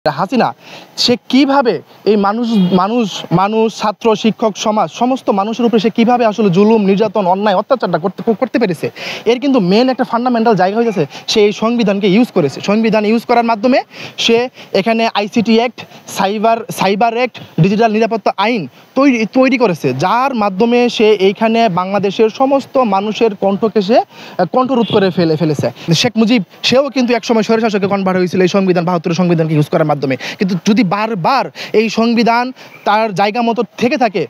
হাসিনা সে কিভাবে এই মানুষ মানুষ মানুষ ছাত্র শিক্ষক সমাজ সমস্ত মানুষের উপরে সে কিভাবে আসলে জুলুম নির্যাতন অন্যায় অত্যাচারটা করতে পেরেছে এর কিন্তু মেন একটা ফান্ডামেন্টাল জায়গা হয়ে গেছে। সে এই সংবিধানকে ইউজ করেছে, সংবিধান ইউজ করার মাধ্যমে সে এখানে ICT act, cyber act, digital নিরাপত্তা আইন তৈরি করেছে, যার মাধ্যমে সে এইখানে বাংলাদেশের সমস্ত মানুষের কণ্ঠকে সে কণ্ঠরোধ করে ফেলেছে। শেখ মুজিব সেও কিন্তু একসময় স্বৈরশাসকে কনভার্ট হয়েছিল এই সংবিধান ৭২ সংবিধানকে ইউজ করার মাধ্যমে। কিন্তু যদি বারবার এই সংবিধান তার জায়গা মতো থেকে থাকে,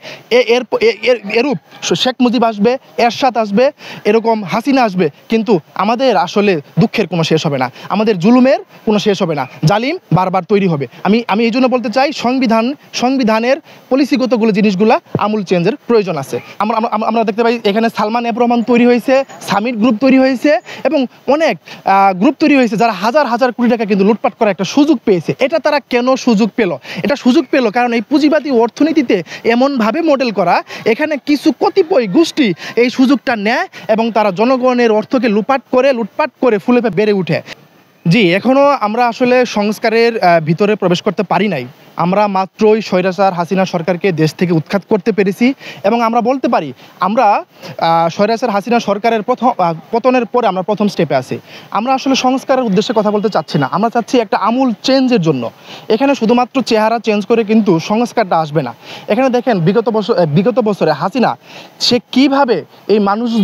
এরূপ শেখ মুজিব আসবে, এরশাদ আসবে, এরকম হাসিনা আসবে, কিন্তু আমাদের আসলে দুঃখের কোনো শেষ হবে না, আমাদের জুলুমের কোনো শেষ হবে না, জালিম বারবার তৈরি হবে। আমি এই জন্য বলতে চাই সংবিধানের পলিসিগত জিনিসগুলা আমূল চেঞ্জের প্রয়োজন আছে। আমরা দেখতে পাই এখানে সালমান এফ রহমান তৈরি হয়েছে, সামিট গ্রুপ তৈরি হয়েছে এবং অনেক গ্রুপ তৈরি হয়েছে যারা হাজার হাজার কোটি টাকা কিন্তু লুটপাট করার একটা সুযোগ পেয়েছে। এটা তারা কেন সুযোগ পেল? এটা সুযোগ পেল কারণ এই পুঁজিবাদী অর্থনীতিতে এমনভাবে মডেল করা, এখানে কিছু কতিপয় গোষ্ঠী এই সুযোগটা নেয় এবং তারা জনগণের অর্থকে লুটপাট করে ফুলে বেড়ে উঠে। জি, এখনও আমরা আসলে সংস্কারের ভিতরে প্রবেশ করতে পারি নাই। আমরা মাত্রই স্বৈরাচার হাসিনা সরকারকে দেশ থেকে উৎখাত করতে পেরেছি এবং আমরা বলতে পারি আমরা স্বৈরাচার হাসিনা সরকারের পতনের পরে আমরা প্রথম স্টেপে আছি। আমরা আসলে সংস্কারের উদ্দেশ্যে কথা বলতে চাচ্ছি না, আমরা চাচ্ছি একটা আমূল চেঞ্জের জন্য। এখানে শুধুমাত্র চেহারা চেঞ্জ করে কিন্তু সংস্কারটা আসবে না। এখানে দেখেন বিগত বছরে হাসিনা সে কিভাবে এই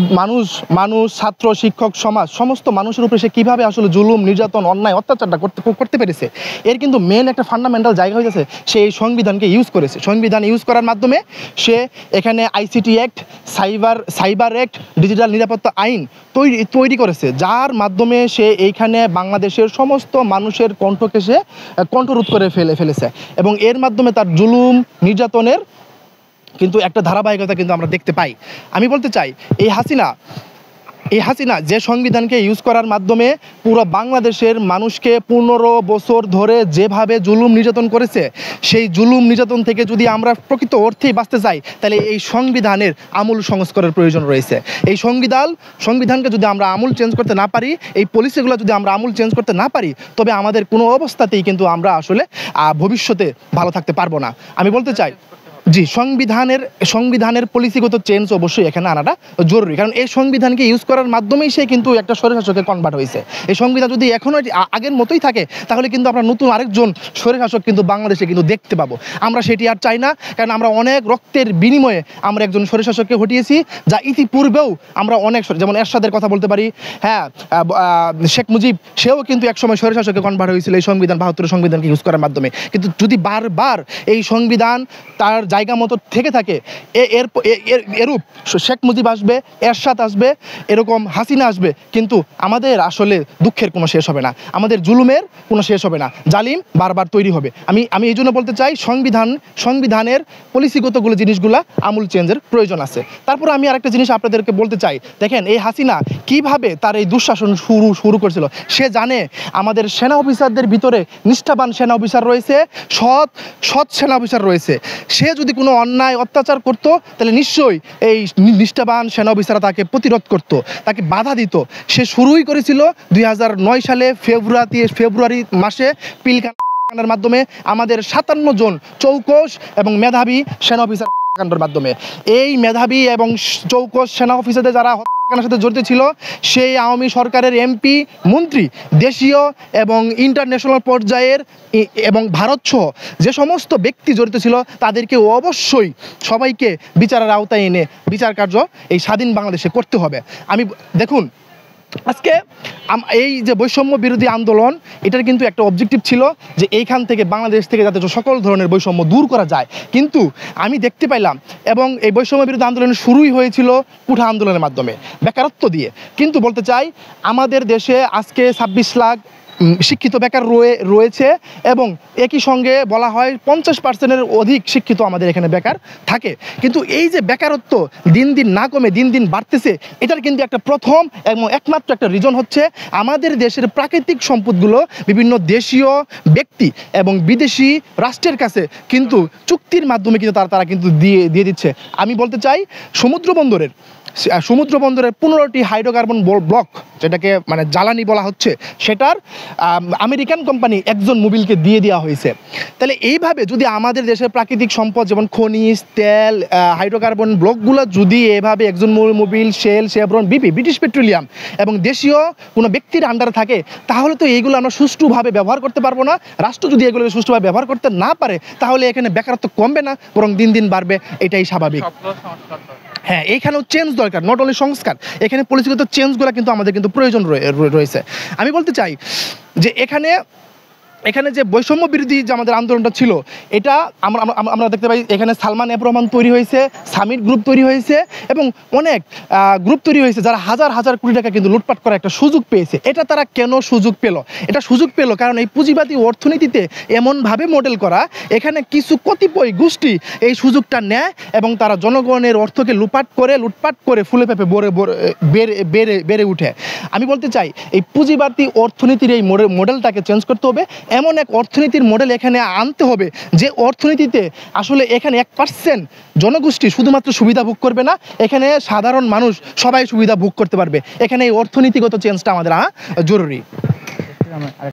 মানুষ ছাত্র শিক্ষক সমাজ সমস্ত মানুষের উপরে সে কিভাবে আসলে জুলুম নির্যাতন অন্যায় অত্যাচারটা করতে পেরেছে এর কিন্তু মেন একটা ফান্ডামেন্টাল জায়গা হয়ে গেছে। সে এই সংবিধানকে ইউজ করেছে, সংবিধান ইউজ করার মাধ্যমে সে এখানে ICT act, cyber act, digital নিরাপত্তা আইন তৈরি করেছে, যার মাধ্যমে সে এইখানে বাংলাদেশের সমস্ত মানুষের কণ্ঠকে সে কণ্ঠরোধ করে ফেলেছে এবং এর মাধ্যমে তার জুলুম নির্যাতনের কিন্তু একটা ধারাবাহিকতা কিন্তু আমরা দেখতে পাই। আমি বলতে চাই এই হাসিনা যে সংবিধানকে ইউজ করার মাধ্যমে পুরো বাংলাদেশের মানুষকে 15 বছর ধরে যেভাবে জুলুম নির্যাতন করেছে, সেই জুলুম নির্যাতন থেকে যদি আমরা প্রকৃত অর্থেই বাঁচতে চাই তাহলে এই সংবিধানের আমূল সংস্কারের প্রয়োজন রয়েছে। এই সংবিধানকে যদি আমরা আমূল চেঞ্জ করতে না পারি, এই পলিসিগুলো যদি আমরা আমূল চেঞ্জ করতে না পারি, তবে আমাদের কোনো অবস্থাতেই কিন্তু আমরা আসলে ভবিষ্যতে ভালো থাকতে পারবো না। আমি বলতে চাই জি, সংবিধানের পলিসিগত চেঞ্জ অবশ্যই এখানে আনাটা জরুরি, কারণ এই সংবিধানকে ইউজ করার মাধ্যমেই সে কিন্তু একটা স্বৈরশাসকে কনভার্ট হয়েছে। এই সংবিধান যদি এখনও আগের মতোই থাকে তাহলে কিন্তু আমরা নতুন আরেকজন স্বৈরশাসক কিন্তু বাংলাদেশে কিন্তু দেখতে পাবো। আমরা সেটি আর চাই না, কারণ আমরা অনেক রক্তের বিনিময়ে আমরা একজন স্বৈরশাসককে হটিয়েছি, যা ইতিপূর্বেও আমরা অনেক, যেমন এরশাদের কথা বলতে পারি। হ্যাঁ, শেখ মুজিব সেও কিন্তু একসময় স্বৈরশাসকে কনভার্ট হয়েছিল এই সংবিধান ৭২ সংবিধানকে ইউজ করার মাধ্যমে। কিন্তু যদি বারবার এই সংবিধান তার জায়গা মতো থেকে থাকে, এরূপ শেখ মুজিব আসবে, এরশাদ আসবে, এরকম হাসিনা আসবে, কিন্তু আমাদের আসলে দুঃখের কোনো শেষ হবে না, আমাদের জুলুমের কোনো শেষ হবে না, জালিম বারবার তৈরি হবে। আমি এই জন্য বলতে চাই সংবিধানের পলিসিগত জিনিসগুলা আমূল চেঞ্জের প্রয়োজন আছে। তারপর আমি আরেকটা জিনিস আপনাদেরকে বলতে চাই, দেখেন এই হাসিনা কিভাবে তার এই দুঃশাসন শুরু করেছিল। সে জানে আমাদের সেনা অফিসারদের ভিতরে নিষ্ঠাবান সেনা অফিসার রয়েছে, সৎ সেনা অফিসার রয়েছে। সে যদি কোনো অন্যায় অত্যাচার করতো তাহলে নিশ্চয়ই এই নিষ্ঠাবান সেনা অফিসাররা তাকে প্রতিরোধ করত, তাকে বাধা দিত। সে শুরুই করেছিল 2009 সালে ফেব্রুয়ারি মাসে পিলখানার মাধ্যমে আমাদের 57 জন চৌকস এবং মেধাবী সেনা অফিসার কাণ্ডের মাধ্যমে। এই মেধাবী এবং চৌকস সেনা অফিসারদের যারা সাথে জড়িত ছিল, সেই আওয়ামী সরকারের এমপি মন্ত্রী, দেশীয় এবং ইন্টারন্যাশনাল পর্যায়ের এবং ভারত সহ যে সমস্ত ব্যক্তি জড়িত ছিল তাদেরকে অবশ্যই সবাইকে বিচারের আওতায় এনে বিচার কার্য এই স্বাধীন বাংলাদেশে করতে হবে। দেখুন, আজকে এই যে বৈষম্য বিরোধী আন্দোলন, এটার কিন্তু একটা অবজেক্টিভ ছিল যে এইখান থেকে বাংলাদেশ থেকে যাতে সকল ধরনের বৈষম্য দূর করা যায়। কিন্তু আমি দেখতে পাইলাম এবং এই বৈষম্য বিরোধী আন্দোলন শুরুই হয়েছিল কুঠা আন্দোলনের মাধ্যমে, বেকারত্ব দিয়ে। কিন্তু বলতে চাই আমাদের দেশে আজকে 26 লাখ শিক্ষিত বেকার রয়েছে এবং একই সঙ্গে বলা হয় 50%-এর অধিক শিক্ষিত আমাদের এখানে বেকার থাকে। কিন্তু এই যে বেকারত্ব দিন দিন না কমে দিন দিন বাড়তেছে, এটার কিন্তু একটা প্রথম এবং একমাত্র একটা রিজন হচ্ছে আমাদের দেশের প্রাকৃতিক সম্পদগুলো বিভিন্ন দেশীয় ব্যক্তি এবং বিদেশি রাষ্ট্রের কাছে কিন্তু চুক্তির মাধ্যমে কিন্তু তারা কিন্তু দিয়ে দিচ্ছে। আমি বলতে চাই সমুদ্র বন্দরের সমুদ্র বন্দরের 15টি হাইড্রোকার্বন ব্লক, যেটাকে মানে জ্বালানি বলা হচ্ছে, সেটার আমেরিকান কোম্পানি এক্সন মোবিলকে দিয়ে দেওয়া হয়েছে। তাহলে এইভাবে যদি আমাদের দেশের প্রাকৃতিক সম্পদ যেমন খনিজ তেল, হাইড্রোকার্বন ব্লকগুলো যদি এভাবে Exxon Mobil, Shell, Chevron, BP, British Petroleum এবং দেশীয় কোনো ব্যক্তির আন্ডারে থাকে, তাহলে তো এইগুলো আমরা সুষ্ঠুভাবে ব্যবহার করতে পারবো না। রাষ্ট্র যদি এগুলোকে সুষ্ঠুভাবে ব্যবহার করতে না পারে, তাহলে এখানে বেকারত্ব কমবে না, বরং দিন দিন বাড়বে, এটাই স্বাভাবিক। হ্যাঁ, এইখানেও চেঞ্জ দরকার, নট অনলি সংস্কার, এখানে পলিসিগত চেঞ্জগুলো কিন্তু আমাদের কিন্তু প্রয়োজন রয়েছে। আমি বলতে চাই যে এখানে যে বৈষম্য বিরোধী যে আমাদের আন্দোলনটা ছিল, এটা আমরা দেখতে পাই এখানে সালমান এফ রহমান তৈরি হয়েছে, সামিট গ্রুপ তৈরি হয়েছে এবং অনেক গ্রুপ তৈরি হয়েছে যারা হাজার হাজার কোটি টাকা কিন্তু লুটপাট করার একটা সুযোগ পেয়েছে। এটা তারা কেন সুযোগ পেল? এটা সুযোগ পেল কারণ এই পুঁজিবাদী অর্থনীতিতে এমনভাবে মডেল করা, এখানে কিছু কতিপয় গোষ্ঠী এই সুযোগটা নেয় এবং তারা জনগণের অর্থকে লুটপাট করে ফুলে ফেপে বেড়ে উঠে। আমি বলতে চাই এই পুঁজিবাদী অর্থনীতির এই মডেলটাকে চেঞ্জ করতে হবে, এমন এক অর্থনীতির মডেল এখানে আনতে হবে যে অর্থনীতিতে আসলে এখানে 1% জনগোষ্ঠী শুধুমাত্র সুবিধা ভোগ করবে না, এখানে সাধারণ মানুষ সবাই সুবিধা ভোগ করতে পারবে। এখানে এই অর্থনীতিগত চেঞ্জটা আমাদের জরুরি।